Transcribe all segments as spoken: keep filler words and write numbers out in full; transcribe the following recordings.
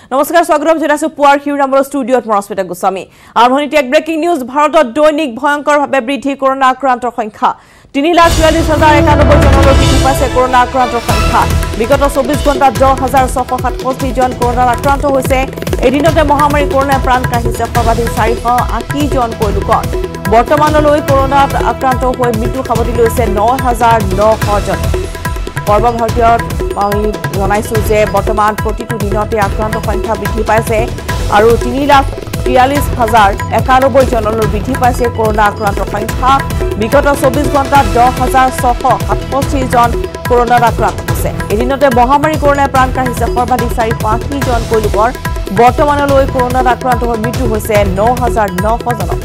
নমস্কাৰ স্বাগতম জনাইছো পুৱাৰ শিৰোনামৰ ষ্টুডিঅত মৰস্মিতা গোস্বামী আৰম্ভণিতে এক ব্ৰেকিং নিউজ ভাৰতত দৈনিক ভয়ংকৰভাৱে বৃদ্ধি কৰোনা আক্ৰান্তৰ সংখ্যা তিনি লাখ চৌৰাল্লিছ হাজাৰ একানব্বৈ জনলৈ বৃদ্ধি পাইছে কৰোনা আক্ৰান্তৰ সংখ্যা বিগত চৌবিশ ঘণ্টাত দহ হাজাৰ ছশ সাতষষ্ঠি জন কৰোনাত আক্ৰান্ত হৈছে এদিনতে মহামাৰী কৰোনাই প্ৰাণ কাঢ়িছে সৰ্বাধিক চাৰিশ আশী জনকৈ লোকৰ বৰ্তমানলৈ কৰোনাত আক্ৰান্ত হৈ মৃত্যু সাৱটি লৈছে ন হাজাৰ নশ জন সৰ্বভাৰতীয় আমি জনাইছো যে বৰ্তমান প্ৰতিটো দিনতে আক্ৰান্ত সংখ্যা বৃদ্ধি পাইছে আৰু তিনি লাখ তিয়াল্লিছ হাজাৰ একানব্বৈ জনলৈ বৃদ্ধি পাইছে কৰোনা আক্ৰান্তৰ সংখ্যা বিগত চৌবিশ ঘণ্টাত দহ হাজাৰ ছশ সাতষষ্ঠি জন কৰোনাত আক্ৰান্ত হৈছে এদিনতে মহামাৰী কৰোনাই প্ৰাণ কাঢ়িছে সৰ্বাধিক চাৰিশ আশী জনকৈ লোকৰ বৰ্তমানলৈ কৰোনাত আক্ৰান্ত হৈ মৃত্যু হৈছে ন হাজাৰ নশ জনৰ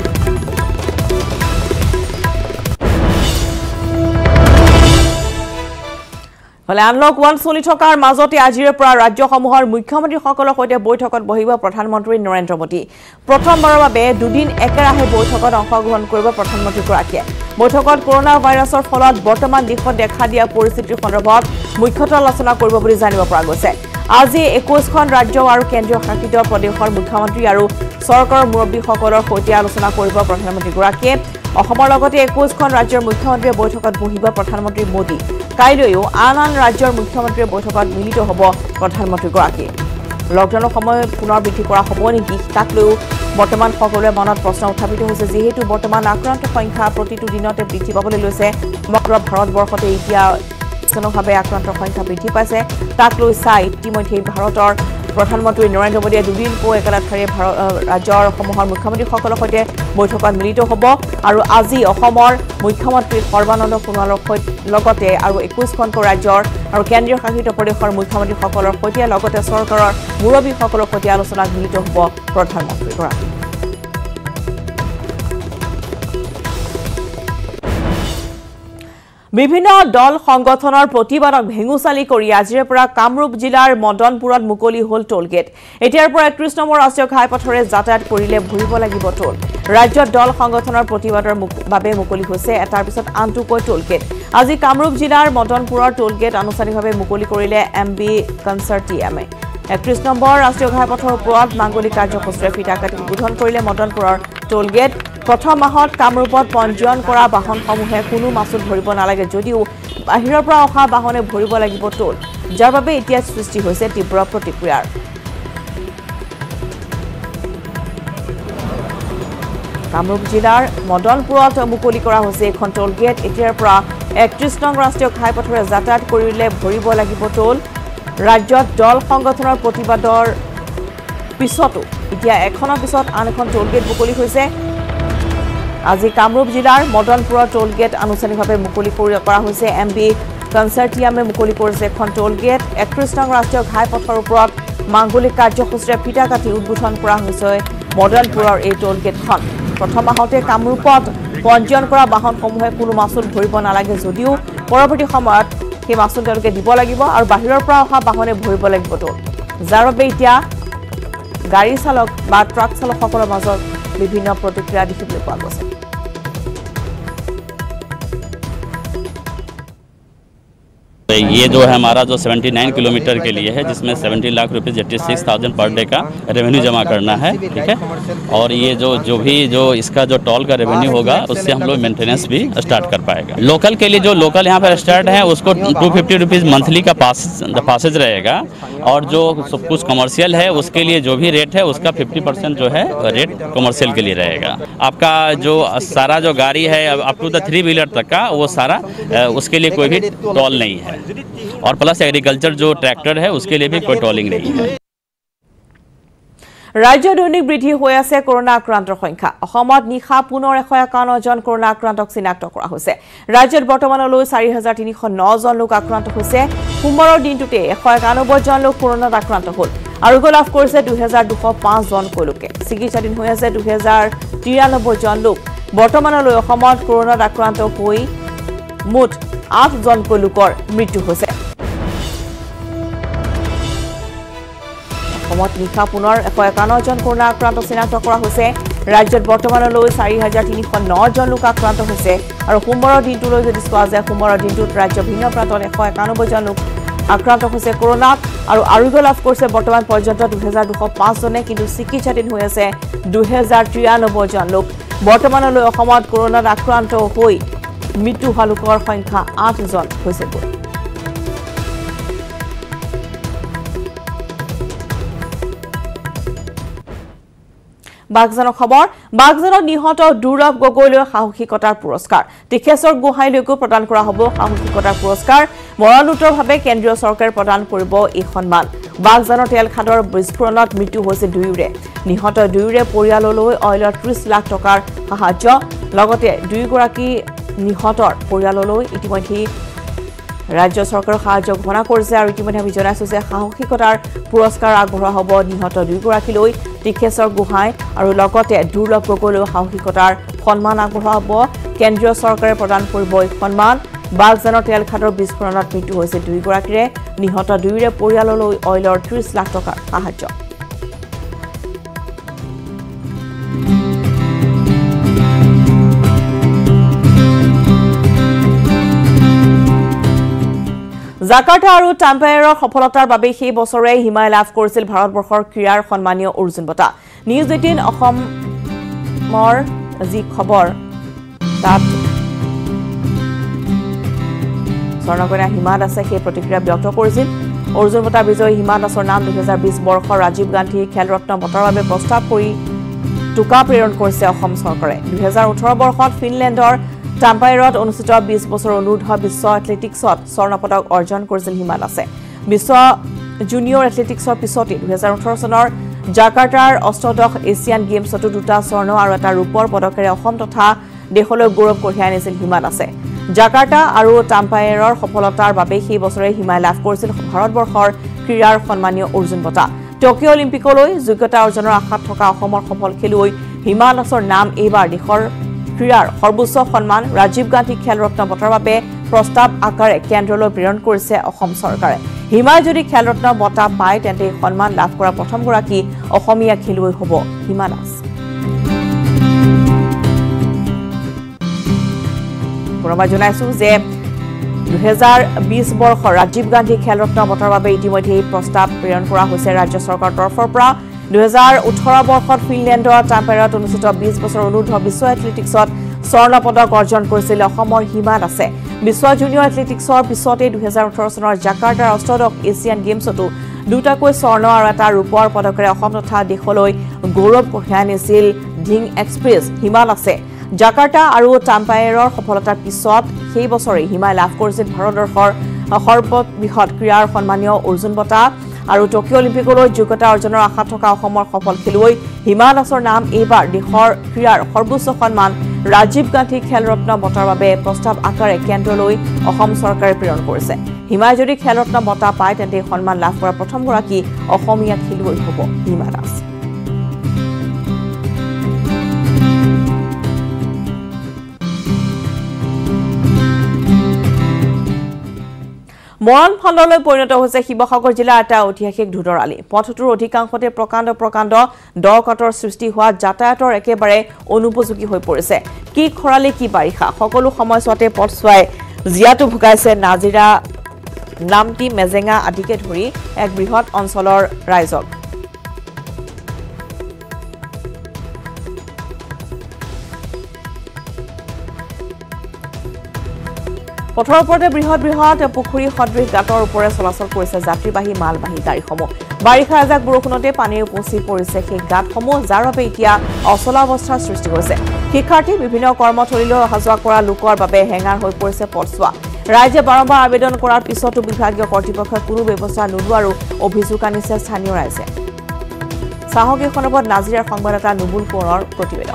হলে আনলক ওৱান চলি থকাৰ মাজতে আজিৰে পৰা ৰাজ্যসমূহৰ মুখ্যমন্ত্ৰীসকলৰ সৈতে বৈঠকত বহিব প্ৰধানমন্ত্ৰী নৰেন্দ্ৰ মোদী প্ৰথমবাৰৰ বাবে দুদিন একেৰাহে বৈঠকত অংশগ্ৰহণ কৰিব প্ৰধানমন্ত্ৰীগৰাকীয়ে বৈঠকত কৰোনা ভাইৰাছৰ ফলত বৰ্তমান দেশত দেখা দিয়া পৰিস্থিতিৰ সন্দৰ্ভত মুখ্যতঃ আলোচনা কৰিব বুলি জানিব পৰা গৈছে আজি একৈশখন ৰাজ্য আৰু কেন্দ্ৰীয় শাসিত প্ৰদেশৰ মুখ্যমন্ত্ৰী আৰু চৰকাৰৰ মুৰব্বীসকলৰ সৈতে আলোচনা কৰিব প্ৰধানমন্ত্ৰীগৰাকীয়ে অসমৰ লগতে একৈশখন ৰাজ্যৰ মুখ্যমন্ত্ৰীয়ে বৈঠকত বহিব প্ৰধানমন্ত্ৰী মোদী কাইলৈও আন আন ৰাজ্যৰ মুখ্যমন্ত্ৰীৰ বৈঠকত মিলিত হ'ব প্ৰধানমন্ত্ৰীগৰাকী লকডাউনৰ সময় পুনৰ বৃদ্ধি কৰা হ'ব নেকি তাক লৈও বৰ্তমান সকলোৰে মনত প্ৰশ্ন উত্থাপিত হৈছে যিহেতু বৰ্তমান আক্ৰান্তৰ সংখ্যা প্ৰতিটো দিনতে বৃদ্ধি পাবলৈ লৈছে সমগ্ৰ ভাৰতবৰ্ষতে এতিয়া জনভাৱে আক্ৰান্তৰ সংখ্যা বৃদ্ধি পাইছে তাক লৈ চাই ইতিমধ্যে ভাৰতৰ প্ৰধানমন্ত্ৰী নৰেন্দ্ৰ মোদীয়ে দুদিনকৈ একেলগে ৰাজ্যৰ সমূহৰ মুখ্যমন্ত্ৰীসকলৰ সৈতে বৈঠকত মিলিত হ'ব আৰু আজি অসমৰ মুখ্যমন্ত্ৰী সৰ্বানন্দ সোণোৱালৰ লগতে আৰু একৈশখনকৈ ৰাজ্যৰ আৰু কেন্দ্ৰীয় শাসিত প্ৰদেশৰ মুখ্যমন্ত্ৰীসকলৰ সৈতে লগতে চৰকাৰৰ মুৰব্বীসকলৰ সৈতে আলোচনাত মিলিত হ'ব প্ৰধানমন্ত্ৰীগৰাকী বিভিন্ন দল সংগঠনৰ প্ৰতিবাদক ভেঙুচালি কৰি আজিৰে পৰা কামৰূপ জিলাৰ মদনপুৰত মুকলি হল টোলগেট এতিয়াৰ পৰা একত্ৰিশ নম্বৰ ৰাষ্ট্ৰীয় ঘাইপথৰে যাতায়াত কৰিলে ভৰিব লাগিব টোল ৰাজ্যৰ দল সংগঠনৰ প্ৰতিবাদৰ বাবে মুকলি হৈছে এটাৰ পিছত আনটোকৈ টোলগেট আজি কামৰূপ জিলাৰ মদনপুৰৰ টোলগেট আনুষ্ঠানিকভাৱে মুকলি কৰিলে এম বি কনচাৰ্টিয়ামে একত্ৰিশ নম্বৰ ৰাষ্ট্ৰীয় ঘাইপথৰ ওপৰত মাংগলিক কাৰ্যসূচীৰে ফিতা কাটি উদ্বোধন কৰিলে মদনপুৰৰ টোলগেট প্ৰথম মাহত কামৰূপত পঞ্জীয়ন কৰা বাহনসমূহে কোনো মাচুল ভৰিব নালাগে যদিও বাহিৰৰ পৰা অহা বাহনে ভৰিব লাগিব টোল যাৰ বাবে এতিয়া সৃষ্টি হৈছে তীব্ৰ প্ৰতিক্ৰিয়াৰ কামৰূপ জিলাৰ মদনপুৰত মুকলি কৰা হৈছে এখন টোলগেট এতিয়াৰ পৰা একত্ৰিশ নং ৰাষ্ট্ৰীয় ঘাইপথৰে যাতায়াত কৰিলে ভৰিব লাগিব টোল ৰাজ্যত দল সংগঠনৰ প্ৰতিবাদৰ পিছতো এতিয়া এখনৰ পিছত আন এখন টোলগেট মুকলি হৈছে আজি কামৰূপ জিলাৰ মদনপুৰৰ টোলগেট আনুষ্ঠানিকভাৱে মুকলি কৰা হৈছে এম বি কনচাৰ্টিয়ামে মুকলি কৰিছে এখন টোলগেট একত্ৰিশ নং ৰাষ্ট্ৰীয় ঘাইপথৰ ওপৰত মাংগলিক কাৰ্যসূচীৰে ফিতা কাটি উদ্বোধন কৰা হৈছে মদনপুৰৰ এই টোলগেটখন প্ৰথম মাহতে কামৰূপত পঞ্জীয়ন কৰা বাহনসমূহে কোনো মাচুল ভৰিব নালাগে যদিও পৰৱৰ্তী সময়ত সেই মাচুল তেওঁলোকে দিব লাগিব আৰু বাহিৰৰ পৰা অহা বাহনে ভৰিব লাগিব টোল যাৰ বাবে এতিয়া গাড়ী চালক বা ট্ৰাক চালকসকলৰ মাজত বিভিন্ন প্ৰতিক্ৰিয়া দেখিবলৈ পোৱা গৈছে ये जो है हमारा जो उन्यासी किलोमीटर के लिए है जिसमें सत्तर लाख रुपए छियासी हज़ार पर डे का रेवेन्यू जमा करना है ठीक है और ये जो जो भी जो इसका जो टोल का रेवेन्यू होगा उससे हम लोग मेंटेनेंस भी स्टार्ट कर पाएगा लोकल के लिए जो लोकल यहाँ पर स्टार्ट है उसको टू फिफ्टी रुपीज़ मंथली का पास पासेज रहेगा और जो सब कुछ कमर्शियल है उसके लिए जो भी रेट है उसका फिफ्टी परसेंट जो है रेट कमर्शियल के लिए रहेगा आपका जो सारा जो गाड़ी है up to the three wheeler तक का वो सारा उसके लिए कोई भी टोल नहीं है और प्लस एग्रीकल्चर जो ट्रैक्टर है उसके लिए भी कोई टोलिंग नहीं है राज्य দৈনিক বৃদ্ধি হৈ আছে কৰোনা আক্ৰান্তৰ সংখ্যা অসমত নিশা পুনৰ এশ একাৱন্ন জন কৰোনা আক্ৰান্তক চিনাক্ত কৰা হৈছে ৰাজ্যত বৰ্তমানলৈ চাৰি হাজাৰ তিনিশ ন জন লোক আক্ৰান্ত হৈছে সোমবাৰৰ দিনটোতে এশ একানব্বৈ জন লোক কৰোনাত আক্ৰান্ত হ'ল আৰোগ্য লাভ কৰিছে দুই হাজাৰ দুশ পাঁচ জনকৈ লোকে চিকিৎসাধীন হৈ আছে দুই হাজাৰ তিৰানব্বৈ জন লোক বৰ্তমানলৈ অসমত কৰোনাত আক্ৰান্ত হৈ মুঠ আঠ জনকৈ লোকৰ মৃত্যু হৈছে অসমত নিশা পুনৰ এশ একাৱন্ন জন কৰোনা আক্ৰান্ত চিনাক্ত কৰা হৈছে ৰাজ্যত বৰ্তমানলৈ চাৰি হাজাৰ তিনিশ ন জন লোক আক্ৰান্ত হৈছে আৰু সোমবাৰৰ দিনটোলৈ যদি চোৱা যায় সোমবাৰৰ দিনটোত ৰাজ্যৰ ভিন্ন প্ৰান্তত এশ একানব্বৈ জন লোক আক্ৰান্ত হৈছে কৰোনাত আৰু আৰোগ্য লাভ কৰিছে বৰ্তমান পৰ্যন্ত দুই হাজাৰ দুশ পাঁচ জনে কিন্তু চিকিৎসাধীন হৈ আছে দুই হাজাৰ তিৰানব্বৈ জন লোক বৰ্তমানলৈ অসমত কৰোনাত আক্ৰান্ত হৈ মৃত্যু হোৱা লোকৰ সংখ্যা আঠ জন হৈছে বাগজানৰ খবৰ বাগজানত নিহত দুৰৱ গগৈলৈ সাহসিকতাৰ পুৰস্কাৰ টিকেশ্বৰ গোহাঁইলৈকো প্ৰদান কৰা হ'ব সাহসিকতাৰ পুৰস্কাৰ মৰণোত্তৰভাৱে কেন্দ্ৰীয় চৰকাৰে প্ৰদান কৰিব এই সন্মান বাগজানৰ তেলখাদৰ বিস্ফোৰণত মৃত্যু হৈছে দুয়োৰে নিহত দুয়োৰে পৰিয়াললৈ অইলৰ ত্ৰিশ লাখ টকাৰ সাহায্য লগতে দুয়োগৰাকী নিহতৰ পৰিয়াললৈ ইতিমধ্যে ৰাজ্য চৰকাৰৰ সাহায্য ঘোষণা কৰিছে আৰু ইতিমধ্যে আমি জনাইছো যে সাহসিকতাৰ পুৰস্কাৰ আগবঢ়োৱা হ'ব নিহত দুয়োগৰাকীলৈ টিকেশ্বৰ গোহাঁই আৰু লগতে দুৰ্লভ গগৈলৈ সাহসিকতাৰ সন্মান আগবঢ়োৱা হ'ব কেন্দ্ৰীয় চৰকাৰে প্ৰদান কৰিব এই সন্মান বাগজানৰ তেলখাদৰ বিস্ফোৰণত মৃত্যু হৈছে দুয়োগৰাকীৰে নিহত দুয়োৰে পৰিয়াললৈ অইলৰ ত্ৰিশ লাখ টকাৰ সাহায্য জাকাৰ্টা আৰু টাম্পায়াৰৰ সফলতাৰ বাবে সেই বছৰে হিমাই লাভ কৰিছিল ভাৰতবৰ্ষৰ ক্ৰীড়াৰ সন্মানীয় অৰ্জুন বঁটা নিউজ এইটিন অসমৰ যি খবৰ তাত স্বৰ্ণকন্যা হিমা দাসে সেই প্ৰতিক্ৰিয়া ব্যক্ত কৰিছিল অৰ্জুন বঁটা বিজয়ী হিমা দাসৰ নাম দুই হাজাৰ বিশ বৰ্ষৰ ৰাজীৱ গান্ধী খেল ৰত্ন বঁটাৰ বাবে প্ৰস্তাৱ কৰি টুকা প্ৰেৰণ কৰিছে অসম চৰকাৰে দুই হাজাৰ ওঠৰ বৰ্ষত ফিনলেণ্ডৰ টাম্পায়াৰত অনুষ্ঠিত বিশ বছৰ অনুৰ্ধ বিশ্ব এথলেটিক্সত স্বৰ্ণ পদক অৰ্জন কৰিছিল হিমা দাসে বিশ্ব জুনিয়ৰ এথলেটিক্সৰ পিছতে দুই হাজাৰ ওঠৰ চনৰ জাকাৰ্টাৰ অষ্টদশ এছিয়ান গেমছতো দুটা স্বৰ্ণ আৰু এটা ৰূপৰ পদকেৰে অসম তথা দেশলৈ গৌৰৱ কঢ়িয়াই আনিছিল হিমা দাসে জাকাৰ্টা আৰু টাম্পায়াৰৰ সফলতাৰ বাবে সেই বছৰে হিমাই লাভ কৰিছিল ভাৰতবৰ্ষৰ ক্ৰীড়াৰ সন্মানীয় অৰ্জুন বঁটা টকিঅ' অলিম্পিকলৈ যোগ্যতা অৰ্জনৰ আশাত থকা অসমৰ সফল খেলুৱৈ হিমা দাসৰ নাম এইবাৰ দেশৰ ক্ৰীড়াৰ সৰ্বোচ্চ সন্মান ৰাজীৱ গান্ধী খেল ৰত্ন বঁটাৰ বাবে প্ৰস্তাৱ আকাৰে কেন্দ্ৰলৈ প্ৰেৰণ কৰিছে অসম চৰকাৰে হিমাই যদি খেল ৰত্ন বঁটা পায় তেন্তে এই সন্মান লাভ কৰা প্ৰথমগৰাকী অসমীয়া খেলুৱৈ হ'ব হিমা দাস পুনৰবাৰ জনাইছো যে দুই হাজাৰ বিশ বৰ্ষৰ ৰাজীৱ গান্ধী খেল ৰত্ন বঁটাৰ বাবে ইতিমধ্যে এই প্ৰস্তাৱ প্ৰেৰণ কৰা হৈছে ৰাজ্য চৰকাৰৰ তৰফৰ পৰা দুই হাজাৰ ওঠৰ বৰ্ষত ফিনলেণ্ডৰ টাম্পায়াৰত অনুষ্ঠিত বিশ বছৰ অনুৰ্ধ বিশ্ব এথলেটিক্সত স্বৰ্ণ পদক অৰ্জন কৰিছিল অসমৰ হিমা দাসে বিশ্ব জুনিয়ৰ এথলেটিক্সৰ পিছতে দুই হাজাৰ ওঠৰ চনৰ জাকাৰ্টাৰ অষ্টদশ এছিয়ান গেমছতো দুটাকৈ স্বৰ্ণ আৰু এটা ৰূপৰ পদকেৰে অসম তথা দেশলৈ গৌৰৱ কঢ়িয়াই আনিছিল ধিং এক্সপ্ৰেছ হিমা দাসে জাকাৰ্টা আৰু টাম্পায়াৰৰ সফলতাৰ পিছত সেই বছৰে হিমাই লাভ কৰিছিল ভাৰতবৰ্ষৰ সৰ্ববৃহৎ ক্ৰীড়াৰ সন্মানীয় অৰ্জুন বঁটা আৰু টকিঅ' অলিম্পিকলৈ যোগ্যতা অৰ্জনৰ আশা থকা অসমৰ সফল খেলুৱৈ হিমা দাসৰ নাম এইবাৰ দেশৰ ক্ৰীড়াৰ সৰ্বোচ্চ সন্মান ৰাজীৱ গান্ধী খেল ৰত্ন বঁটাৰ বাবে প্ৰস্তাৱ আকাৰে কেন্দ্ৰলৈ অসম চৰকাৰে প্ৰেৰণ কৰিছে হিমাই যদি খেল ৰত্ন বঁটা পায় তেন্তে সন্মান লাভ কৰা প্ৰথমগৰাকী অসমীয়া খেলুৱৈ হ'ব হিমা দাস মৰণ ফাণ্ডলৈ পৰিণত হৈছে শিৱসাগৰ জিলাৰ এটা ঐতিহাসিক ধুদৰালি পথটোৰ অধিকাংশতে প্ৰকাণ্ড প্ৰকাণ্ড দ কাটৰ সৃষ্টি হোৱা যাতায়াতৰ একেবাৰে অনুপযোগী হৈ পৰিছে কি খৰালি কি বাৰিষা সকলো সময়ছোৱাতে পথছোৱাই জিয়াটো ভুগাইছে নাজিৰা নামটি মেজেঙা আদিকে ধৰি এক বৃহৎ অঞ্চলৰ ৰাইজক পথৰ ওপৰতে বৃহৎ বৃহৎ পুখুৰী সদৃশ গাঁতৰ ওপৰে চলাচল কৰিছে যাত্ৰীবাহী মালবাহী গাড়ীসমূহ বাৰিষা এজাক বৰষুণতে পানীৰ উপচি পৰিছে সেই গাঁতসমূহ যাৰ বাবে এতিয়া অচলাৱস্থাৰ সৃষ্টি হৈছে শিক্ষাৰ্থী বিভিন্ন কৰ্মথলীলৈ অহা যোৱা কৰা লোকৰ বাবে হেঙাৰ হৈ পৰিছে পথছোৱা ৰাইজে বাৰম্বাৰ আবেদন কৰাৰ পিছতো বিভাগীয় কৰ্তৃপক্ষই কোনো ব্যৱস্থা নোলোৱাৰো অভিযোগ আনিছে স্থানীয় ৰাইজে চাহক এই সন্দৰ্ভত নাজিৰাৰ সংবাদদাতা নুবুল কোঁৱৰৰ প্ৰতিবেদন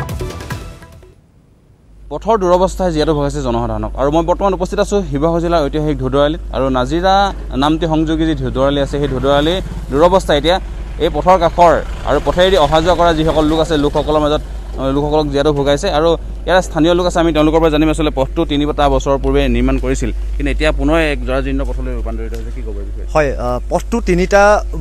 পথৰ দুৰৱস্থাই জিয়াটো ভগাইছে জনসাধাৰণক আৰু মই বৰ্তমান উপস্থিত আছোঁ শিৱসাগৰ জিলাৰ ঐতিহাসিক ধুদৰালিত আৰু নাজিৰা নামটি সংযোগী যি ধুদৰালি আছে সেই ধুদৰালিৰ দুৰৱস্থা এতিয়া এই পথৰ কাষৰ আৰু পথেৰেদি অহা যোৱা কৰা যিসকল লোক আছে লোকসকলৰ মাজত লোকসকলক জিয়াটো ভগাইছে আৰু ইয়াৰ স্থানীয় লোক আছে আমি তেওঁলোকৰ পৰা জানিম আসলে পথটো তিনিটা বছৰ পূৰ্বে নিৰ্মাণ কৰিছিল কিন্তু এতিয়া পুনৰ এক জৰাজীৰ্ণ পথলৈ ৰূপান্তৰিত হৈছে কি ক'ব বিষয়ে হয় পথটো তিনিটা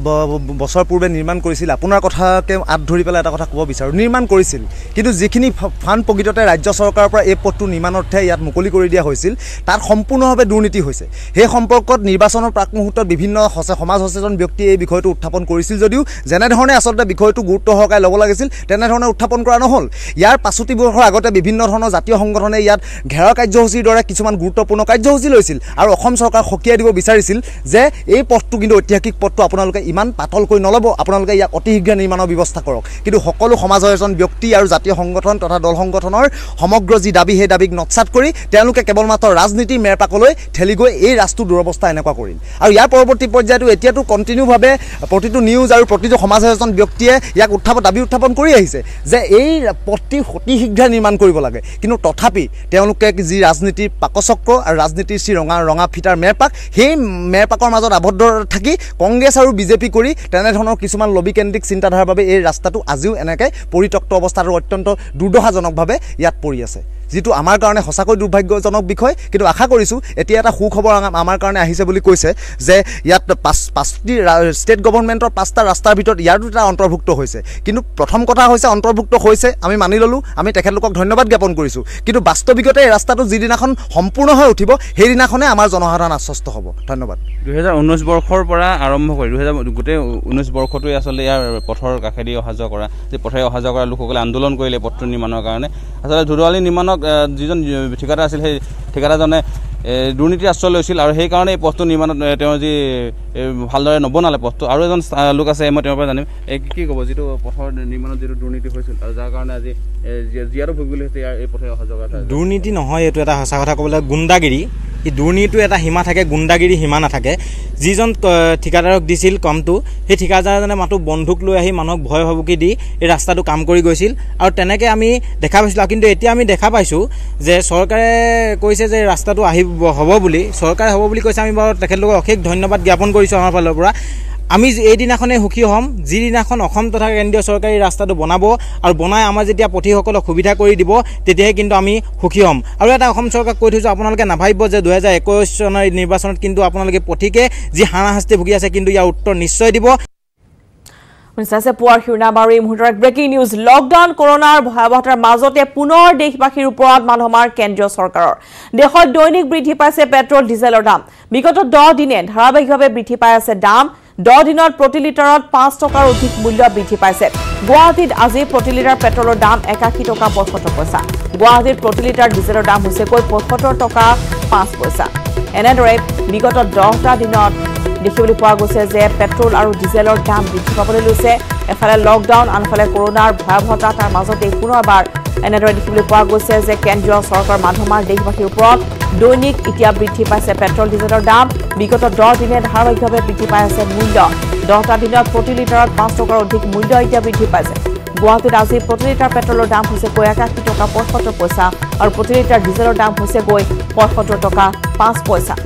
বছৰ পূৰ্বে নিৰ্মাণ কৰিছিল আপোনাৰ কথাকে আঁত ধৰি পেলাই এটা কথা ক'ব বিচাৰোঁ নিৰ্মাণ কৰিছিল কিন্তু যিখিনি ফাণ্ড প্ৰকৃততে ৰাজ্য চৰকাৰৰ পৰা এই পথটো নিৰ্মাণৰ্থে ইয়াত মুকলি কৰি দিয়া হৈছিল তাত সম্পূৰ্ণভাৱে দুৰ্নীতি হৈছে সেই সম্পৰ্কত নিৰ্বাচনৰ প্ৰাক মুহূৰ্তত বিভিন্ন সমাজ সচেতন ব্যক্তিয়ে এই বিষয়টো উত্থাপন কৰিছিল যদিও যেনেধৰণে আচলতে বিষয়টো গুৰুত্ব সহকাৰে ল'ব লাগিছিল তেনেধৰণে উত্থাপন কৰা নহ'ল ইয়াৰ পাছতি বৰ্ষৰ আগতে বিভিন্ন ধৰণৰ জাতীয় সংগঠনে ইয়াত ঘেৰা কাৰ্যসূচীৰ দৰে কিছুমান গুৰুত্বপূৰ্ণ কাৰ্যসূচী লৈছিল আৰু অসম চৰকাৰ সকীয়াই দিব বিচাৰিছিল যে এই পথটো কিন্তু ঐতিহাসিক পথটো আপোনালোকে ইমান পাতলকৈ নল'ব আপোনালোকে ইয়াক অতি শীঘ্ৰে নিৰ্মাণৰ ব্যৱস্থা কৰক কিন্তু সকলো সমাজৰ এজন ব্যক্তি আৰু জাতীয় সংগঠন তথা দল সংগঠনৰ সমগ্ৰ যি দাবী সেই দাবীক নৎসাত কৰি তেওঁলোকে কেৱল মাত্ৰ ৰাজনীতিৰ মেৰপাকলৈ ঠেলি গৈ এই ৰাষ্ট্ৰটোৰ দুৰৱস্থা এনেকুৱা কৰিল আৰু ইয়াৰ পৰৱৰ্তী পৰ্যায়টো এতিয়াতো কণ্টিনিউভাৱে প্ৰতিটো নিউজ আৰু প্ৰতিটো সমাজৰ এজন ব্যক্তিয়ে ইয়াক উত্থাপন দাবী উত্থাপন কৰি আহিছে যে এই পথটি অতি শীঘ্ৰে নিৰ্মাণ কৰিব লাগে কিন্তু তথাপি তেওঁলোকে যি ৰাজনীতিৰ পাকচক্ৰ আৰু ৰাজনীতিৰ যি ৰঙা ৰঙা ফিটাৰ মেৰপাক সেই মেৰপাকৰ মাজত আবদ্ধ থাকি কংগ্ৰেছ আৰু বিজেপি কৰি তেনেধৰণৰ কিছুমান লবিকেন্দ্ৰিক চিন্তাধাৰাৰ বাবে এই ৰাস্তাটো আজিও এনেকৈ পৰিত্যক্ত অৱস্থাত অত্যন্ত দুৰ্দশাজনকভাৱে ইয়াত পৰি আছে যিটো আমাৰ কাৰণে সঁচাকৈ দুৰ্ভাগ্যজনক বিষয় কিন্তু আশা কৰিছোঁ এতিয়া এটা সুখবৰ আমাৰ কাৰণে আহিছে বুলি কৈছে যে ইয়াত পাঁচ পাঁচটি ষ্টেট গভৰ্ণমেণ্টৰ পাঁচটা ৰাস্তাৰ ভিতৰত ইয়াৰ দুটা অন্তৰ্ভুক্ত হৈছে কিন্তু প্ৰথম কথা হৈছে অন্তৰ্ভুক্ত হৈছে আমি মানি ল'লোঁ আমি তেখেতলোকক ধন্যবাদ জ্ঞাপন কৰিছোঁ কিন্তু বাস্তৱিকতে এই ৰাস্তাটো যিদিনাখন সম্পূৰ্ণ হৈ উঠিব সেইদিনাখনে আমাৰ জনসাধাৰণ আশ্বস্ত হ'ব ধন্যবাদ দুহেজাৰ ঊনৈছ বৰ্ষৰ পৰা আৰম্ভ কৰি দুহেজাৰ গোটেই ঊনৈছ বৰ্ষটোৱে আচলতে ইয়াৰ পথৰ কাষেদি অহা যোৱা কৰা যে পথেৰে অহা যোৱা কৰা লোকসকলে আন্দোলন কৰিলে পথটো নিৰ্মাণৰ কাৰণে আচলতে ধুদুৱালি নিৰ্মাণক যিজন ঠিকাদাৰ আছিল সেই ঠিকাদাৰজনে দুৰ্নীতিৰ আশ্ৰয় লৈছিল আৰু সেইকাৰণে এই পথটো নিৰ্মাণত তেওঁ যি ভালদৰে নবনালে পথটো আৰু এজন লোক আছে মই তেওঁৰ পৰা জানিম কি ক'ব যিটো পথৰ নিৰ্মাণত যিটো দুৰ্নীতি হৈছিল আৰু যাৰ কাৰণে আজি জীয়াৰো ভুগিবলৈ হৈছে ইয়াৰ এই পথে অহা যোৱা দুৰ্নীতি নহয় এইটো এটা সঁচা কথা ক'বলৈ গুণ্ডাগিৰি এই দুৰ্নীতিটো এটা সীমা থাকে গুণ্ডাগিৰি সীমা নাথাকে যিজন ঠিকাদাৰক দিছিল কামটো সেই ঠিকাদাৰজনে মাত্ৰ বন্দুক লৈ আহি মানুহক ভয় ভাবুকি দি এই ৰাস্তাটো কাম কৰি গৈছিল আৰু তেনেকৈ আমি দেখা পাইছিলোঁ কিন্তু এতিয়া আমি দেখা পাইছোঁ যে চৰকাৰে কৈছে যে ৰাস্তাটো আহিব হ'ব বুলি চৰকাৰে হ'ব বুলি কৈছে আমি বাৰু তেখেতলোকক অশেষ ধন্যবাদ জ্ঞাপন কৰিছোঁ আমাৰ ফালৰ পৰা আমি এইদিনাখনে সুখী হ'ম যিদিনাখন অসম তথা কেন্দ্ৰীয় চৰকাৰী ৰাস্তাটো বনাব আৰু বনাই আমাৰ যেতিয়া পথিসকলক সুবিধা কৰি দিব তেতিয়াহে কিন্তু আমি সুখী হ'ম আৰু এটা অসম চৰকাৰক কৈ থৈছোঁ আপোনালোকে নাভাবিব যে দুহেজাৰ একৈছ চনৰ নিৰ্বাচনত কিন্তু আপোনালোকে পথিকে যি হাৰাশাস্তি ভুগি আছে কিন্তু ইয়াৰ উত্তৰ নিশ্চয় দিব পুৱাৰ শিৰোনাম এই মুহূৰ্তৰ ব্ৰেকিং নিউজ লকডাউন কৰোনাৰ ভয়াৱহতাৰ মাজতে পুনৰ দেশবাসীৰ ওপৰত মালহমাৰ কেন্দ্ৰীয় চৰকাৰৰ দেশত দৈনিক বৃদ্ধি পাইছে পেট্ৰল ডিজেলৰ দাম বিগত দহ দিনে ধাৰাবাহিকভাৱে বৃদ্ধি পাই আছে দাম দহ দিনত প্ৰতি লিটাৰত পাঁচ টকাৰ অধিক মূল্য বৃদ্ধি পাইছে গুৱাহাটীত আজি প্ৰতি লিটাৰ পেট্ৰলৰ দাম একাশী টকা পঁয়সত্তৰ পইচা গুৱাহাটীত প্ৰতি লিটাৰ ডিজেলৰ দাম হৈছে কৈ পঁয়সত্তৰ টকা পাঁচ পইচা এনেদৰে বিগত দহটা দিনত দেখিবলৈ পোৱা গৈছে যে পেট্ৰল আৰু ডিজেলৰ দাম বৃদ্ধি পাবলৈ লৈছে এফালে লকডাউন আনফালে কৰোনাৰ ভয়াৱহতা তাৰ মাজতে পুনৰবাৰ এনেদৰে দেখিবলৈ পোৱা গৈছে যে কেন্দ্ৰীয় চৰকাৰ মাধমাৰ দেশবাসীৰ ওপৰত দৈনিক এতিয়া বৃদ্ধি পাইছে পেট্ৰল ডিজেলৰ দাম বিগত দহ দিনে ধাৰাবাহিকভাৱে বৃদ্ধি পাই আছে মূল্য দহটা দিনত প্ৰতি লিটাৰত পাঁচ টকাৰ অধিক মূল্য এতিয়া বৃদ্ধি পাইছে গুৱাহাটীত আজি প্ৰতি লিটাৰ পেট্ৰলৰ দাম হৈছে গৈ একাশী টকা পঁয়সত্তৰ পইচা আৰু প্ৰতি লিটাৰ ডিজেলৰ দাম হৈছে গৈ পঁয়সত্তৰ টকা পাঁচ পইচা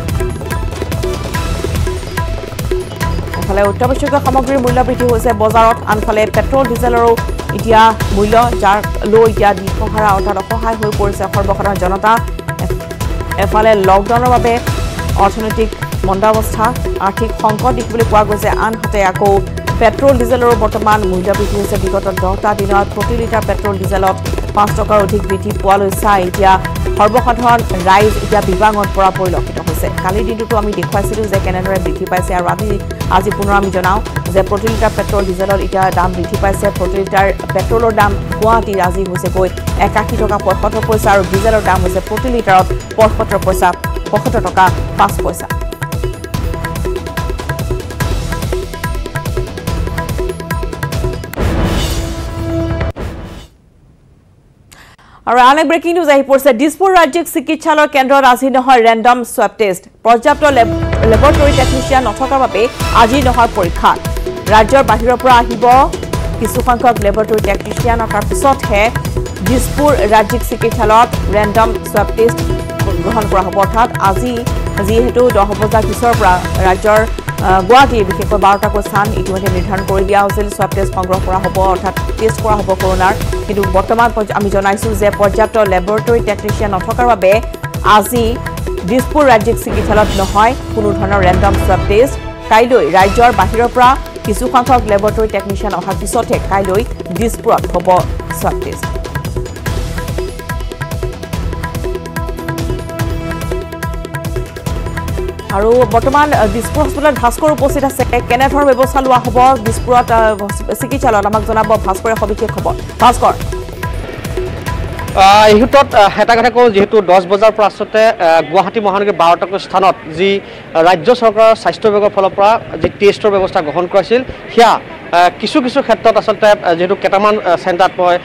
এফালে অত্যাৱশ্যকীয় সামগ্ৰীৰ মূল্য বৃদ্ধি হৈছে বজাৰত আনফালে পেট্ৰল ডিজেলৰো এতিয়া মূল্য যাৰ লৈ এতিয়া দিশহাৰা অৰ্থাৎ অসহায় হৈ পৰিছে সৰ্বসাধাৰণ জনতা এফালে লকডাউনৰ বাবে অৰ্থনৈতিক মন্দাৱস্থা আৰ্থিক সংকট দেখিবলৈ পোৱা গৈছে আনহাতে আকৌ পেট্ৰল ডিজেলৰো বৰ্তমান মূল্য বৃদ্ধি হৈছে বিগত দহটা দিনত প্ৰতি লিটাৰ পেট্ৰল ডিজেলত পাঁচ টকাৰ অধিক বৃদ্ধি পোৱালৈ চাই এতিয়া সৰ্বসাধাৰণ ৰাইজ এতিয়া বিভাঙত পৰা পৰিলক্ষিত হৈছে কালিৰ দিনটোতো আমি দেখুৱাইছিলোঁ যে কেনেদৰে বৃদ্ধি পাইছে আৰু আজি আজি পুনৰ আমি জনাওঁ যে প্ৰতি লিটাৰ পেট্ৰল ডিজেলৰ এতিয়া দাম বৃদ্ধি পাইছে প্ৰতি লিটাৰ পেট্ৰলৰ দাম গুৱাহাটীত আজি হৈছে গৈ একাশী টকা পঁয়সত্তৰ পইচা আৰু ডিজেলৰ দাম হৈছে প্ৰতি লিটাৰত পঁয়সত্তৰ পইচা পঁয়সত্তৰ টকা পাঁচ পইচা আৰু আন এক ব্ৰেকিং নিউজ আহি পৰিছে দিছপুৰ ৰাজ্যিক চিকিৎসালয় কেন্দ্ৰত আজি নহয় ৰেণ্ডম সোৱাব টেষ্ট পৰ্যাপ্ত লেবৰেটৰী টেকনিচিয়ান নথকাৰ বাবে আজি নহয় পৰীক্ষা ৰাজ্যৰ বাহিৰৰ পৰা আহিব কিছুসংখ্যক লেবৰেটৰী টেকনিচিয়ান আৰু তাৰপিছতহে দিছপুৰ ৰাজ্যিক চিকিৎসালয়ত ৰেণ্ডম সোৱাব টেষ্ট গ্ৰহণ কৰা হ'ব অৰ্থাৎ আজি যিহেতু দহ বজাৰ পিছৰ পৰা ৰাজ্যৰ গুৱাহাটী বিশেষকৈ বাৰটাকৈ স্থান ইতিমধ্যে নিৰ্ধাৰণ কৰি দিয়া হৈছিল স্বাব টেষ্ট সংগ্ৰহ কৰা হ'ব অৰ্থাৎ টেষ্ট কৰা হ'ব কৰোনাৰ কিন্তু বৰ্তমান আমি জনাইছোঁ যে পৰ্যাপ্ত লেবৰেটৰী টেকনিচিয়ান নথকাৰ বাবে আজি দিছপুৰ ৰাজ্যিক চিকিৎসালয়ত নহয় কোনো ধৰণৰ ৰেণ্ডম স্বাব টেষ্ট কাইলৈ ৰাজ্যৰ বাহিৰৰ পৰা কিছু সংখ্যক লেবৰেটৰী টেকনিচিয়ান অহাৰ পিছতহে কাইলৈ দিছপুৰত হ'ব স্বাব টেষ্ট আৰু বৰ্তমান দিছপুৰ হস্পিটেলত ভাস্কৰ উপস্থিত আছে কেনেধৰণৰ ব্যৱস্থা লোৱা হ'ব দিছপুৰত চিকিৎসালয়ত আমাক জনাব ভাস্কৰে সবিশেষ খবৰ ভাস্কৰ এই ক্ষেত্ৰত এটা কথা কওঁ যিহেতু দহ বজাৰ পৰা আচলতে গুৱাহাটী মহানগৰীৰ বাৰটাকৈ স্থানত যি ৰাজ্য চৰকাৰৰ স্বাস্থ্য বিভাগৰ ফালৰ পৰা যি টেষ্টৰ ব্যৱস্থা গ্ৰহণ কৰিছিল সেয়া কিছু কিছু ক্ষেত্ৰত আচলতে যেহেতু কেইটামান চেণ্টাৰত মই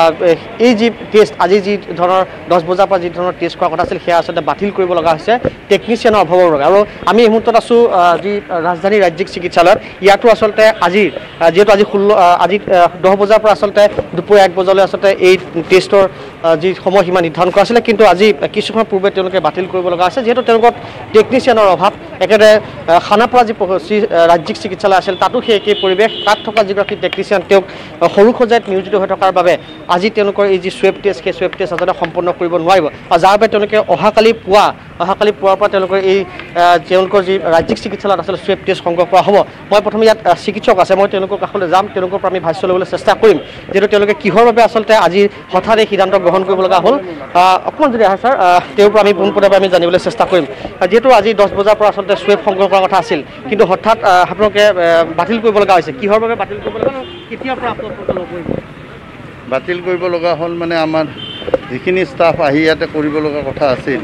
এই যি টেষ্ট আজি যি ধৰণৰ দহ বজাৰ পৰা যি ধৰণৰ টেষ্ট কৰাৰ কথা আছিল সেয়া আচলতে বাতিল কৰিব লগা হৈছে টেকনিচিয়ানৰ অভাৱৰ বাবে আৰু আমি এই মুহূৰ্তত আছোঁ যি ৰাজধানী ৰাজ্যিক চিকিৎসালয়ত ইয়াতো আচলতে আজি যিহেতু আজি ষোল্ল আজি দহ বজাৰ পৰা আচলতে দুপৰীয়া এক বজালৈ আচলতে এই টেষ্টৰ যি সময়সীমা নিৰ্ধাৰণ কৰা আছিলে কিন্তু আজি কিছুক্ষণ পূৰ্বে তেওঁলোকে বাতিল কৰিব লগা হৈছে যিহেতু তেওঁলোকৰ টেকনিচিয়ানৰ অভাৱ একেদৰে খানাপাৰা যি ৰাজ্যিক চিকিৎসালয় আছিল তাতো সেই একেই পৰিৱেশ তাত থকা যিগৰাকী টেকনিচিয়ান তেওঁক সৰু সজাইত নিয়োজিত হৈ থকাৰ বাবে আজি তেওঁলোকৰ এই যি স্ৱেব টেষ্ট সেই স্ৱেব টেষ্ট আচলতে সম্পন্ন কৰিব নোৱাৰিব আৰু যাৰ বাবে তেওঁলোকে অহাকালি পুৱা অহাকালি পুৱাৰ পৰা তেওঁলোকৰ এই তেওঁলোকৰ যি ৰাজ্যিক চিকিৎসালয়ত আচলতে স্ৱেব টেষ্ট সংগ্ৰহ কৰা হ'ব মই প্ৰথমে ইয়াত চিকিৎসক আছে মই তেওঁলোকৰ কাষলৈ যাম তেওঁলোকৰ পৰা আমি ভাষ্য ল'বলৈ চেষ্টা কৰিম যিহেতু তেওঁলোকে কিহৰ বাবে আচলতে আজি হঠাৎ এই সিদ্ধান্ত গ্ৰহণ কৰিব লগা হ'ল অকণমান যদি আহে ছাৰ তেওঁৰ পৰা আমি পোনপটীয়াকৈ আমি জানিবলৈ চেষ্টা কৰিম যিহেতু আজি দহ বজাৰ পৰা আচলতে স্ৱেব সংগ্ৰহ কৰাৰ কথা আছিল কিন্তু হঠাৎ আপোনালোকে বাতিল কৰিব লগা হৈছে কিহৰ বাবে বাতিল কৰিব লগা কেতিয়াৰ পৰা আপোনালোকে লগ কৰিব বাতিল কৰিব লগা হ'ল মানে আমাৰ যিখিনি ষ্টাফ আহি ইয়াতে কৰিব লগা কথা আছিল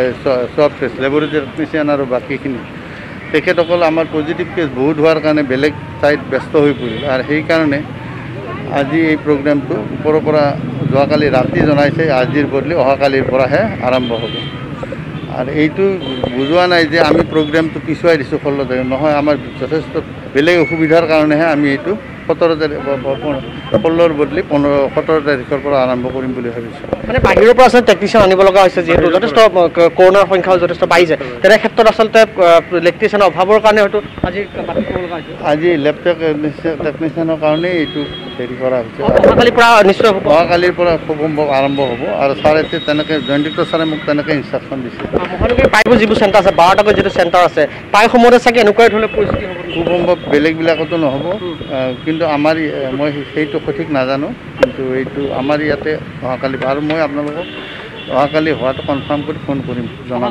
চব টেষ্ট লেবৰেটৰী টেকনিচিয়ান আৰু বাকীখিনি তেখেতসকল আমাৰ পজিটিভ কেছ বহুত হোৱাৰ কাৰণে বেলেগ ঠাইত ব্যস্ত হৈ পৰিল আৰু সেইকাৰণে আজি এই প্ৰগ্ৰেমটো ওপৰৰ পৰা যোৱাকালি ৰাতি জনাইছে আজিৰ বদলি অহাকালিৰ পৰাহে আৰম্ভ হ'ব আৰু এইটো বুজোৱা নাই যে আমি প্ৰগ্ৰেমটো পিছুৱাই দিছোঁ ষোল্ল তাৰিখ নহয় আমাৰ যথেষ্ট বেলেগ অসুবিধাৰ কাৰণেহে আমি এইটো সোতৰ তাৰিখ ষোল্লৰ বদলি পোন্ধৰ সোতৰ তাৰিখৰ পৰা আৰম্ভ কৰিম বুলি ভাবিছোঁ মানে বাহিৰৰ পৰা আচলতে টেকনিচিয়ান আনিব লগা হৈছে যিহেতু যথেষ্ট কৰোনাৰ সংখ্যাও যথেষ্ট বাঢ়িছে তেনে ক্ষেত্ৰত আচলতে ইলেক্ট্ৰিচিয়ানৰ অভাৱৰ কাৰণে হয়তো আজি বাতিল কৰিব লগা হৈছে আজি লেব টেকনিচিয়ানৰ কাৰণেই এইটো হেৰি কৰা হৈছে অহাকালিৰ পৰা নিশ্চয় হ'ব অহাকালিৰ পৰা খুব সম্ভৱ আৰম্ভ হ'ব আৰু ছাৰে তেনেকৈ জয়ন্তীক্ত ছাৰে মোক তেনেকৈ ইনষ্ট্ৰাকশ্যন দিছে মহানগৰীৰ প্ৰায়বোৰ যিবোৰ চেণ্টাৰ আছে বাৰটাকৈ যিটো চেণ্টাৰ আছে প্ৰায় সময়তে চাগে এনেকুৱাই ধৰণৰ পৰিস্থিতি হ'ব খুব সম্ভৱ বেলেগবিলাকতো নহ'ব কিন্তু আমাৰ মই সেইটো সঠিক নাজানো কিন্তু এইটো আমাৰ ইয়াতে অহাকালি আৰু মই আপোনালোকক অহাকালি হোৱাটো কনফাৰ্ম কৰি ফোন কৰিম জনাম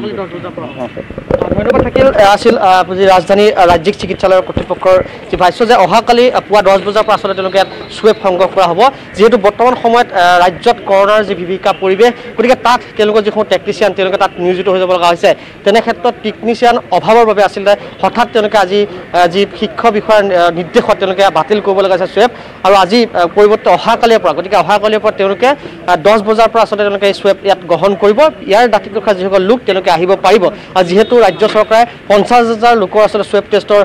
ধন্যবাদ থাকিল আছিল যি ৰাজধানী ৰাজ্যিক চিকিৎসালয়ৰ কৰ্তৃপক্ষৰ যি ভাষ্য যে অহাকালি পুৱা দহ বজাৰ পৰা আচলতে তেওঁলোকে ইয়াত স্ৱেব সংগ্ৰহ কৰা হ'ব যিহেতু বৰ্তমান সময়ত ৰাজ্যত কৰোনাৰ যি বিভীষিকা পৰিৱেশ গতিকে তাত তেওঁলোকৰ যিসমূহ টেকনিচিয়ান তেওঁলোকে তাত নিয়োজিত হৈ যাব লগা হৈছে তেনে ক্ষেত্ৰত টেকনিচিয়ান অভাৱৰ বাবে আচলতে হঠাৎ তেওঁলোকে আজি যি শিক্ষা বিষয়ৰ নিৰ্দেশত তেওঁলোকে বাতিল কৰিব লগা হৈছে স্ৱেব আৰু আজি পৰিৱৰ্তে অহাকালিৰ পৰা গতিকে অহাকালিৰ পৰা তেওঁলোকে দহ বজাৰ পৰা আচলতে তেওঁলোকে এই স্ৱেব ইয়াত গ্ৰহণ কৰিব ইয়াৰ দাঁতিত ৰখা যিসকল লোক তেওঁলোকে আহিব পাৰিব আৰু যিহেতু ৰাজ্য চৰকাৰে পঞ্চাছ হাজাৰ লোকৰ আচলতে স্ৱেব টেষ্টৰ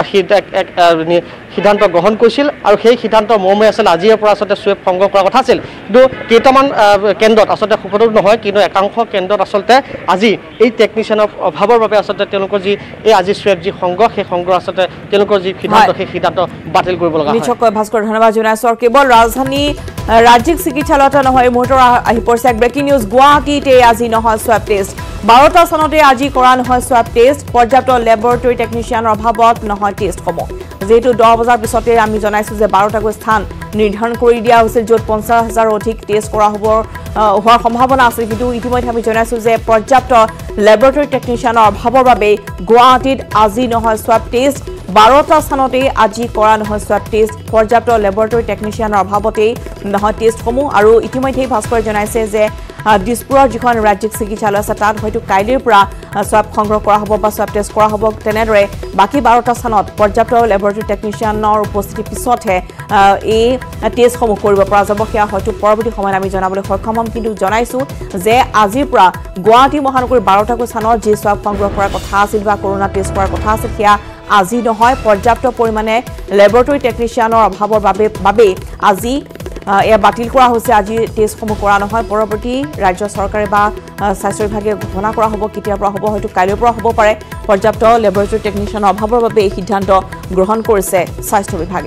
সিদ্ধান্ত গ্ৰহণ কৰিছিল আৰু সেই সিদ্ধান্তৰ মৰ্মে আচলতে আজিৰে পৰা আচলতে স্ৱেব সংগ্ৰহ কৰাৰ কথা আছিল কিন্তু কেইটামান কেন্দ্ৰত আচলতে সকলো নহয় কিন্তু একাংশ কেন্দ্ৰত আচলতে আজি এই টেকনিচিয়ানৰ অভাৱৰ বাবে আচলতে তেওঁলোকৰ যি এই আজি স্ৱেব যি সংগ্ৰহ সেই সংগ্ৰহ আচলতে তেওঁলোকৰ যি সিদ্ধান্ত সেই সিদ্ধান্ত বাতিল কৰিব লগা হয় নিশ্চয়কৈ ভাস্কৰ ধন্যবাদ জনাইছোঁ আৰু কেৱল ৰাজধানী ৰাজ্যিক চিকিৎসালয়তে নহয় এই মুহূৰ্তৰ আহি পৰিছে এক ব্ৰেকিং নিউজ গুৱাহাটীতে আজি নহয় স্ৱাব টেষ্ট বাৰটা স্থানতে আজি কৰা নহয় স্ৱাব টেষ্ট পৰ্যাপ্ত লেবৰেটৰী টেকনিচিয়ানৰ অভাৱত নহয় টেষ্টসমূহ যেহেতু দহ বজাৰ পিছতে আমি জনাইছোঁ যে বাৰটাকৈ স্থান নিৰ্ধাৰণ কৰি দিয়া হৈছিল য'ত পঞ্চাছ হাজাৰৰ অধিক টেষ্ট কৰা হ'ব হোৱাৰ সম্ভাৱনা আছিল কিন্তু ইতিমধ্যে আমি জনাইছোঁ যে পৰ্যাপ্ত লেবৰেটৰী টেকনিচিয়ানৰ অভাৱৰ বাবে গুৱাহাটীত আজি নহয় স্ৱাব টেষ্ট বাৰটা স্থানতে আজি কৰা নহয় স্ৱাব টেষ্ট পৰ্যাপ্ত লেবৰেটৰী টেকনিচিয়ানৰ অভাৱতেই নহয় টেষ্টসমূহ আৰু ইতিমধ্যেই ভাস্কৰে জনাইছে যে দিছপুৰৰ যিখন ৰাজ্যিক চিকিৎসালয় আছে তাত হয়তো কাইলৈৰ পৰা স্ৱাব সংগ্ৰহ কৰা হ'ব বা স্ৱাব টেষ্ট কৰা হ'ব তেনেদৰে বাকী বাৰটা স্থানত পৰ্যাপ্ত লেবৰেটৰী টেকনিচিয়ানৰ উপস্থিতিৰ পিছতহে এই টেষ্টসমূহ কৰিব পৰা যাব সেয়া হয়তো পৰৱৰ্তী সময়ত আমি জনাবলৈ সক্ষম হ'ম কিন্তু জনাইছোঁ যে আজিৰ পৰা গুৱাহাটী মহানগৰীৰ বাৰটাকৈ স্থানত যি স্ৱাব সংগ্ৰহ কৰাৰ কথা আছিল বা কৰোনা টেষ্ট কৰাৰ কথা আছিল সেয়া আজি নহয় পৰ্যাপ্ত পৰিমাণে লেবৰেটৰী টেকনিচিয়ানৰ অভাৱৰ বাবে বাবে আজি এয়া বাতিল কৰা হৈছে আজি টেষ্টসমূহ কৰা নহয় পৰৱৰ্তী ৰাজ্য চৰকাৰে বা স্বাস্থ্য বিভাগে ঘোষণা কৰা হ'ব কেতিয়াৰ পৰা হ'ব হয়তো কাইলৈৰ পৰা হ'ব পাৰে পৰ্যাপ্ত লেবৰেটৰী টেকনিচিয়ানৰ অভাৱৰ বাবে এই সিদ্ধান্ত গ্ৰহণ কৰিছে স্বাস্থ্য বিভাগে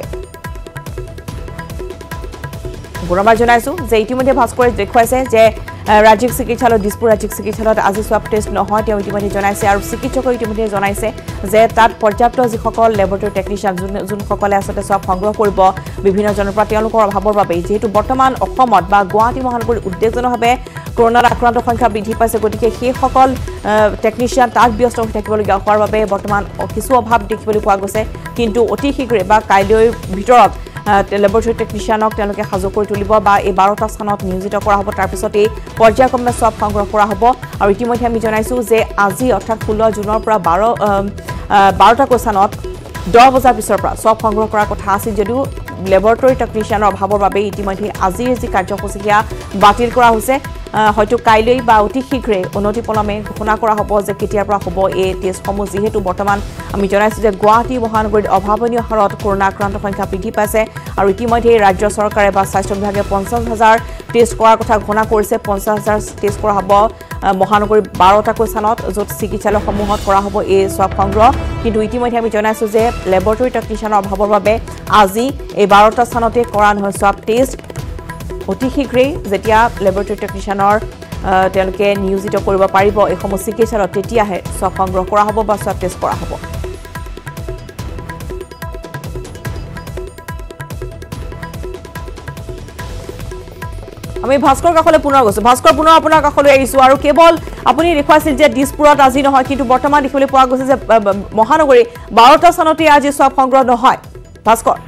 পুনৰবাৰ জনাইছো যে ইতিমধ্যে ভাস্কৰে দেখুৱাইছে যে ৰাজ্যিক চিকিৎসালয় দিছপুৰ ৰাজ্যিক চিকিৎসালয়ত আজি সোৱাব টেষ্ট নহয় তেওঁ ইতিমধ্যে জনাইছে আৰু চিকিৎসকে ইতিমধ্যে জনাইছে যে তাত পৰ্যাপ্ত যিসকল লেবৰেটৰী টেকনিচিয়ান যোনসকলে আচলতে সোৱাব সংগ্ৰহ কৰিব বিভিন্ন জনৰ পৰা তেওঁলোকৰ অভাৱৰ বাবে যেহেতু বৰ্তমান অসমত বা গুৱাহাটী মহানগৰীত উদ্বেগজনকভাৱে কৰোনাৰ আক্ৰান্ত সংখ্যা বৃদ্ধি পাইছে গতিকে সেইসকল টেকনিচিয়ান তাত ব্যস্ত হৈ থাকিবলগীয়া হোৱাৰ বাবে বৰ্তমান কিছু অভাৱ দেখিবলৈ পোৱা গৈছে কিন্তু অতি শীঘ্ৰে বা কাইলৈৰ ভিতৰত লেবৰেটৰী টেকনিচিয়ানক তেওঁলোকে সাজু কৰি তুলিব বা এই বাৰটা স্থানত নিয়োজিত কৰা হ'ব তাৰ পিছতে পৰ্যায়ক্ৰমে সোৱাব সংগ্ৰহ কৰা হ'ব আৰু ইতিমধ্যে আমি জনাইছোঁ যে আজি অৰ্থাৎ ষোল্ল জুনৰ পৰা বাৰ বাৰটাকৈ স্থানত দহ বজাৰ পিছৰ পৰা সোৱাব সংগ্ৰহ কৰাৰ কথা আছিল যদিও লেবৰেটৰী টেকনিচিয়ানৰ অভাৱৰ বাবে ইতিমধ্যে আজিৰ যি কাৰ্যসূচী সেয়া বাতিল কৰা হৈছে হয়তো কাইলৈ বা অতি শীঘ্ৰে অনতিপলমে ঘোষণা কৰা হ'ব যে কেতিয়াৰ পৰা হ'ব এই টেষ্টসমূহ যিহেতু বৰ্তমান আমি জনাইছোঁ যে গুৱাহাটী মহানগৰীত অভাৱনীয় হাৰত কৰোনা আক্ৰান্ত সংখ্যা বৃদ্ধি পাইছে আৰু ইতিমধ্যে ৰাজ্য চৰকাৰে বা স্বাস্থ্য বিভাগে পঞ্চাছ হাজাৰ টেষ্ট কৰাৰ কথা ঘোষণা কৰিছে পঞ্চাছ হাজাৰ টেষ্ট কৰা হ'ব মহানগৰীৰ বাৰটাকৈ স্থানত য'ত চিকিৎসালয়সমূহত কৰা হ'ব এই সোৱাব সংগ্ৰহ কিন্তু ইতিমধ্যে আমি জনাইছোঁ যে লেবৰেটৰী টেকনিচিয়ানৰ অভাৱৰ বাবে আজি এই বাৰটা স্থানতে কৰা নহয় সোৱাব টেষ্ট অতি শীঘ্ৰেই যেতিয়া লেবৰেটৰী টেকনিচিয়ানৰ তেওঁলোকে নিয়োজিত কৰিব পাৰিব এইসমূহ চিকিৎসালয়ত তেতিয়াহে সোৱাব সংগ্ৰহ কৰা হ'ব বা সোৱাব টেষ্ট কৰা হ'ব আমি ভাস্কৰ কাষলৈ পুনৰ গৈছোঁ ভাস্কৰ পুনৰ আপোনাৰ কাষলৈ আহিছোঁ আৰু কেৱল আপুনি দেখুৱাইছিল যে দিছপুৰত আজি নহয় কিন্তু বৰ্তমান দেখিবলৈ পোৱা গৈছে যে মহানগৰী বাৰটা স্থানতে আজি সোৱাব সংগ্ৰহ নহয় ভাস্কৰ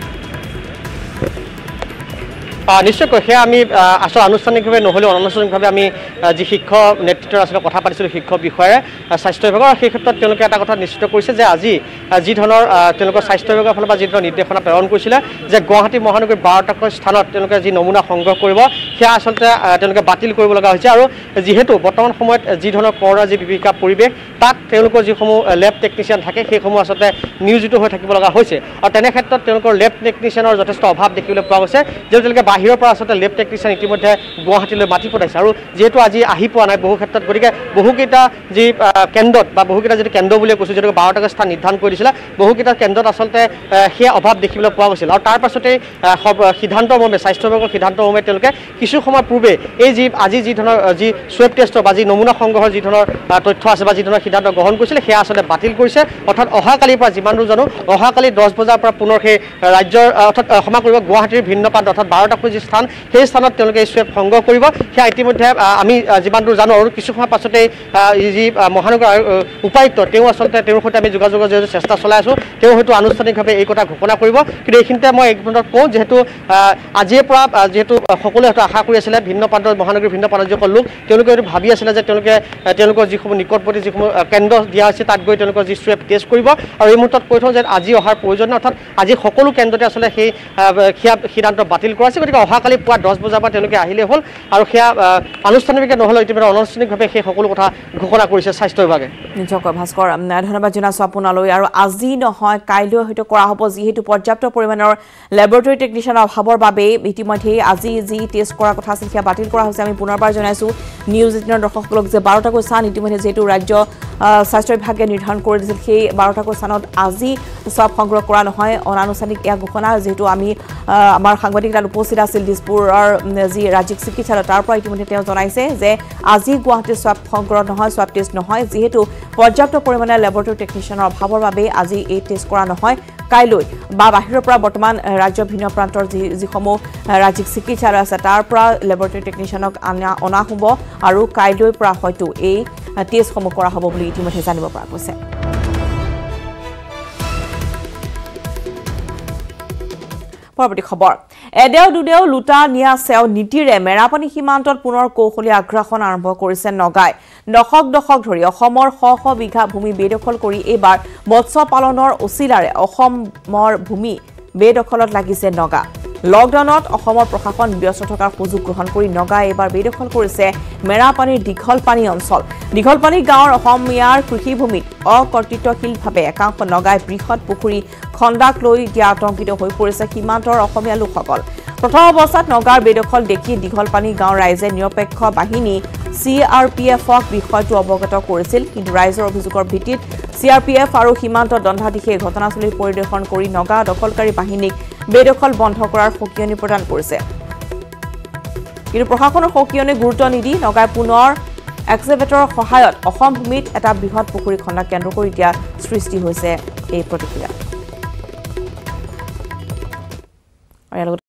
নিশ্চয়কৈ সেয়া আমি আচল আনুষ্ঠানিকভাৱে নহ'লেও অনানুষ্ঠানিকভাৱে আমি যি শিক্ষক নেতৃত্বৰ আচলতে কথা পাতিছিলোঁ শিক্ষক বিষয়াৰে স্বাস্থ্য বিভাগৰ সেই ক্ষেত্ৰত তেওঁলোকে এটা কথা নিশ্চিত কৰিছে যে আজি যি ধৰণৰ তেওঁলোকৰ স্বাস্থ্য বিভাগৰ ফালৰ পৰা যি ধৰণৰ নিৰ্দেশনা প্ৰেৰণ কৰিছিলে যে গুৱাহাটী মহানগৰীৰ বাৰটাকৈ স্থানত তেওঁলোকে যি নমুনা সংগ্ৰহ কৰিব সেয়া আচলতে তেওঁলোকে বাতিল কৰিব লগা হৈছে আৰু যিহেতু বৰ্তমান সময়ত যি ধৰণৰ কৰোনাৰ যি বিভীষিকা পৰিৱেশ তাত তেওঁলোকৰ যিসমূহ লেব টেকনিচিয়ান থাকে সেইসমূহ আচলতে নিয়োজিত হৈ থাকিব লগা হৈছে আৰু তেনে ক্ষেত্ৰত তেওঁলোকৰ লেব টেকনিচিয়ানৰ যথেষ্ট অভাৱ দেখিবলৈ পোৱা গৈছে যিহেতু তেওঁলোকে বাহিৰৰ পৰা আচলতে লেব টেকনিচিয়ান ইতিমধ্যে গুৱাহাটীলৈ মাতি পঠাইছে আৰু যিহেতু আজি আহি পোৱা নাই বহু ক্ষেত্ৰত গতিকে বহুকেইটা যি কেন্দ্ৰত বা বহুকেইটা যিটো কেন্দ্ৰ বুলিয়ে কৈছোঁ যিটো বাৰটাকৈ স্থান নিৰ্ধাৰণ কৰি দিছিলে বহুকেইটা কেন্দ্ৰত আচলতে সেই অভাৱ দেখিবলৈ পোৱা গৈছিল আৰু তাৰ পাছতেই সিদ্ধান্ত মৰ্মে স্বাস্থ্য বিভাগৰ সিদ্ধান্ত মৰ্মে তেওঁলোকে কিছু সময় পূৰ্বে এই যি আজি যি ধৰণৰ যি সোৱাব টেষ্টৰ বা যি নমুনা সংগ্ৰহৰ যি ধৰণৰ তথ্য আছে বা যি ধৰণৰ সিদ্ধান্ত গ্ৰহণ কৰিছিলে সেয়া আচলতে বাতিল কৰিছে অৰ্থাৎ অহাকালিৰ পৰা যিমান দূৰ জানো অহাকালি দহ বজাৰ পৰা পুনৰ সেই ৰাজ্যৰ অৰ্থাৎ ক্ষমা কৰিব গুৱাহাটীৰ ভিন্ন প্ৰান্ত অৰ্থাৎ বাৰটাকৈ যি স্থান সেই স্থানত তেওঁলোকে সোৱাব সংগ্ৰহ কৰিব সেয়া ইতিমধ্যে আমি যিমান দূৰ জানো আৰু কিছু সময় পাছতেই যি মহানগৰ উপায়ুক্ত তেওঁ আচলতে তেওঁৰ সৈতে আমি যোগাযোগৰ যিহেতু চেষ্টা চলাই আছোঁ তেওঁ হয়তো আনুষ্ঠানিকভাৱে এই কথা ঘোষণা কৰিব কিন্তু এইখিনিতে মই এক মিনিটত কওঁ যিহেতু আজিৰ পৰা যিহেতু সকলোৱে হয়তো আশা কৰি আছিলে ভিন্ন প্ৰান্তৰ মহানগৰীৰ ভিন্ন প্ৰান্তৰ যিসকল লোক তেওঁলোকে হয়তো ভাবি আছিলে যে তেওঁলোকে তেওঁলোকৰ যিসমূহ নিকটৱৰ্তী যিসমূহ কেন্দ্ৰ দিয়া হৈছে তাত গৈ তেওঁলোকৰ যি সোৱাব টেষ্ট কৰিব আৰু এই মুহূৰ্তত কৈ থওঁ যে আজি অহাৰ প্ৰয়োজন নাই অৰ্থাৎ আজি সকলো কেন্দ্ৰতে আচলতে সেই সেয়া সিদ্ধান্ত বাতিল কৰা হৈছে গতিকে অহাকালি পুৱা দহ বজাৰ পৰা তেওঁলোকে আহিলেই হ'ল আৰু সেয়া আনুষ্ঠানিকভাৱে নহ'লেও ইতিমধ্যে অনানুষ্ঠানিকভাৱে সেই সকলো কথা ঘোষণা কৰিছে স্বাস্থ্য বিভাগে নিশ্চয়কৈ ভাস্কৰ ধন্যবাদ জনাইছোঁ আপোনালৈ আৰু আজি নহয় কাইলৈ হয়তো কৰা হ'ব যিহেতু পৰ্যাপ্ত পৰিমাণৰ লেবৰেটৰী টেকনিচিয়ানৰ অভাৱৰ বাবে ইতিমধ্যে আজি যি টেষ্ট কৰাৰ কথা আছিল সেয়া বাতিল কৰা হৈছে আমি পুনৰবাৰ জনাইছোঁ নিউজ এইটিনৰ দৰ্শকসকলক যে বাৰটাকৈ স্থান ইতিমধ্যে যিহেতু ৰাজ্য স্বাস্থ্য বিভাগে নিৰ্ধাৰণ কৰি দিছিল সেই বাৰটাকৈ স্থানত আজি সোৱাব সংগ্ৰহ কৰা নহয় অনানুষ্ঠানিক এয়া ঘোষণা যিহেতু আমি আমাৰ সাংবাদিক তাত উপস্থিত আছিল দিছপুৰৰ যি ৰাজ্যিক চিকিৎসালয় তাৰ পৰা ইতিমধ্যে তেওঁ জনাইছে যে আজি গুৱাহাটীৰ সোৱাব সংগ্ৰহ নহয় সোৱাব টেষ্ট নহয় যিহেতু পৰ্যাপ্ত পৰিমাণে লেবৰেটৰী টেকনিচিয়ানৰ অভাৱৰ বাবে আজি এই টেষ্ট কৰা নহয় কাইলৈ বা বাহিৰৰ পৰা বৰ্তমান ৰাজ্যৰ ভিন্ন প্ৰান্তৰ যি যিসমূহ ৰাজ্যিক চিকিৎসালয় আছে তাৰ পৰা লেবৰেটৰী টেকনিচিয়ানক অনা অনা হ'ব আৰু কাইলৈৰ পৰা হয়তো এই টেষ্টসমূহ কৰা হ'ব বুলি ইতিমধ্যে জানিব পৰা গৈছে পৰৱৰ্তী খবৰ এদেও দুদেও লুটা নিয়া সেও নীতিৰে মেৰাপানী সীমান্তত পুনৰ কৌশলী আগ্ৰাসন আৰম্ভ কৰিছে নগাই দশক দশক ধৰি অসমৰ শ শ বিঘা ভূমি বেদখল কৰি এইবাৰ মৎস্য পালনৰ অচিলাৰে অসমৰ ভূমি বেদখলত লাগিছে নগা লকডাউনত অসমৰ প্ৰশাসন ব্যস্ত থকাৰ সুযোগ গ্ৰহণ কৰি নগাই এইবাৰ বেদখল কৰিছে মেৰাপানীৰ দীঘলপানী অঞ্চল দীঘলপানী গাঁৱৰ অসমীয়াৰ কৃষিভূমিত অকৰ্তৃত্বশীলভাৱে একাংশ নগাই বৃহৎ পুখুৰী খন্দাক লৈ দিয়া আতংকিত হৈ পৰিছে সীমান্তৰ অসমীয়া লোকসকল প্ৰথম অৱস্থাত নগাৰ বেদখল দেখি দীঘলপানী গাঁৱৰ ৰাইজে নিৰপেক্ষ বাহিনী চি আৰ পি এফক বিষয়টো অৱগত কৰিছিল কিন্তু ৰাইজৰ অভিযোগৰ ভিত্তিত চি আৰ পি এফ আৰু সীমান্ত দণ্ডাধীশে ঘটনাস্থলী পৰিদৰ্শন কৰি নগা দখলকাৰী বাহিনীক বেদখল বন্ধ কৰাৰ সকিয়নি প্ৰদান কৰিছে কিন্তু প্ৰশাসনৰ সকিয়নি গুৰুত্ব নিদি নগাই পুনৰ এক্সিভেটৰৰ সহায়ত অসম ভূমিত এটা বৃহৎ পুখুৰী খন্দা কেন্দ্ৰ কৰি এতিয়া সৃষ্টি হৈছে এই প্ৰতিক্ৰিয়া।